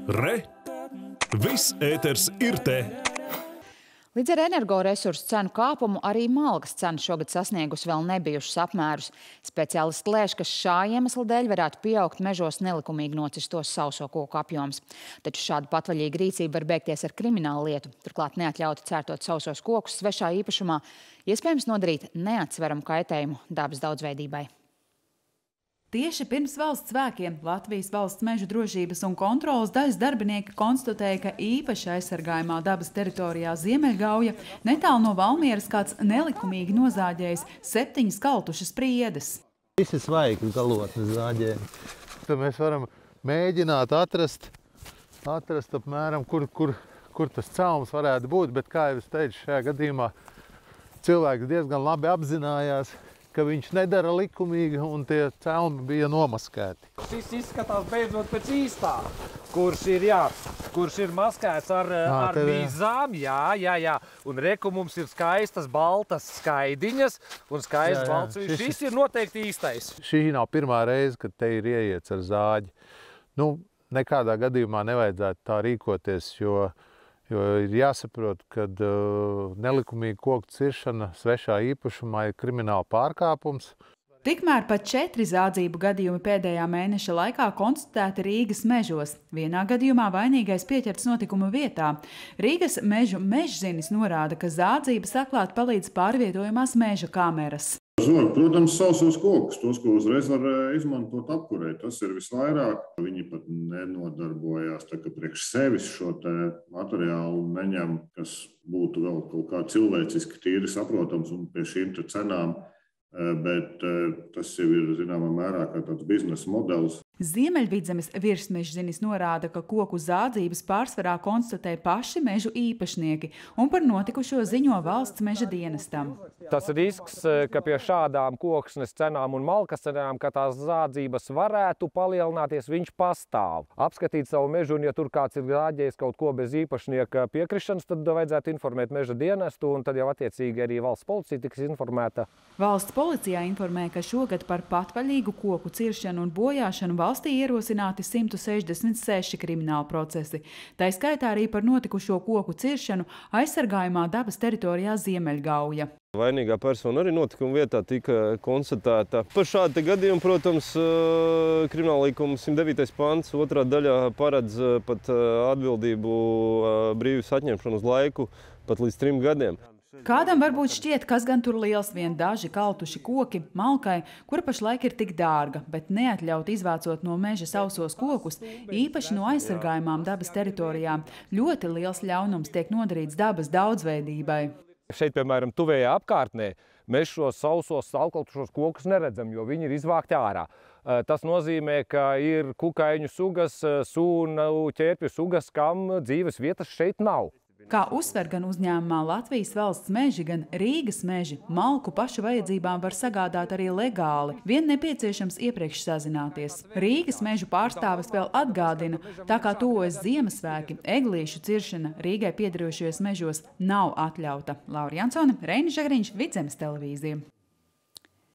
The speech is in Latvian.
Re! Viss ēters ir te! Līdz ar energoresursu cenu kāpumu arī malkas cena šogad sasniegusi vēl nebijušus apmērus. Speciālisti lēš, ka šā iemesla dēļ varētu pieaugt mežos nelikumīgi nocistos sauso koku apjoms. Taču šāda patvaļīga rīcība var beigties ar kriminālu lietu. Turklāt neatļauti cērtot sausos kokus svešā īpašumā, iespējams nodarīt neatsveramu kaitējumu dabas daudzveidībai. Tieši pirms valsts svētkiem Latvijas valsts mežu drošības un kontrolas daļas darbinieki konstatēja, ka īpaši aizsargājumā dabas teritorijā Ziemeļgauja netālu no Valmieras kāds nelikumīgi nozāģējis 7 kaltušas priedes. Visi svaigi galotnes zāģēni. Tad mēs varam mēģināt atrast apmēram, kur tas celms varētu būt, bet, kā jau es teicu, šajā gadījumā cilvēks diezgan labi apzinājās, ka viņš nedara likumīgi un tie celmi bija nomaskēti. Šis izskatās beidzot pēc īstā, kurš ir maskēts ar vīzām, jā. Un reku mums ir skaistas baltas skaidiņas un skaists balts. Šis ir noteikti īstais. Šī nav pirmā reize, kad te ir ieiets ar zāģi. Nekādā gadījumā nevajadzētu tā rīkoties, jo ir jāsaprot, ka nelikumīga koku ciršana svešā īpašumā ir krimināla pārkāpums. Tikmēr pat 4 zādzību gadījumi pēdējā mēneša laikā konstatēti Rīgas mežos. Vienā gadījumā vainīgais pieķerts notikuma vietā. Rīgas mežu mežzinis norāda, ka zādzības atklāt palīdz pārvietojamās meža kameras. Protams, sausos kokus, tos, ko uzreiz var izmantot apkurē. Tas ir visvairāk. Viņi pat nenodarbojās priekš sevis šo te materiālu neņem, kas būtu vēl kaut kā cilvēciski tīri saprotams un pie šīm te cenām, bet tas jau ir zināmā mērā kā tāds biznesa modelis. Ziemeļvidzemes virsmežzinis norāda, ka koku zādzības pārsvarā konstatē paši mežu īpašnieki un par notikušo ziņo valsts meža dienestam. Tas risks, ka pie šādām koksnes cenām un malkas cenām, ka tās zādzības varētu palielināties, viņš pastāv. Apskatīt savu mežu, un ja tur kāds ir zāģējis kaut ko bez īpašnieka piekrišanas, tad vajadzētu informēt meža dienestu, un tad jau attiecīgi arī valsts policija tiks informēta. Valsts policijā informē, ka šogad par patvaļīgu koku ciršanu un bojāšanu valstī ierosināti 166 krimināli procesi. Tā skaitā arī par notikušo koku ciršanu aizsargājumā dabas teritorijā Ziemeļgauja. Vainīgā persona arī notikuma vietā tika konstatēta. Par šādu gadījumu, protams, krimināla likuma 109. pants otrā daļā paredz pat atbildību brīvības atņemšanu uz laiku pat līdz 3 gadiem. Kādam varbūt šķiet, kas gan tur liels vien daži kaltuši koki malkai, kura pašlaik ir tik dārga, bet neatļaut izvācot no meža sausos kokus, īpaši no aizsargājumām dabas teritorijām. Ļoti liels ļaunums tiek nodarīts dabas daudzveidībai. Šeit, piemēram, tuvējā apkārtnē, mēs šos sausos salkaltušos kokus neredzam, jo viņi ir izvākti ārā. Tas nozīmē, ka ir kukaiņu sugas, sūnu, ķērpju sugas, kam dzīves vietas šeit nav. Kā uzsver gan uzņēmumā Latvijas valsts meži, gan Rīgas meži, malku pašu vajadzībām var sagādāt arī legāli. Vien nepieciešams iepriekš sazināties. Rīgas mežu pārstāvis vēl atgādina, tā kā tuvojas Ziemassvētki, eglīšu ciršana Rīgai piederošajos mežos nav atļauta. Laura Jansone, Reinis Žagariņš, Vidzemes televīzija.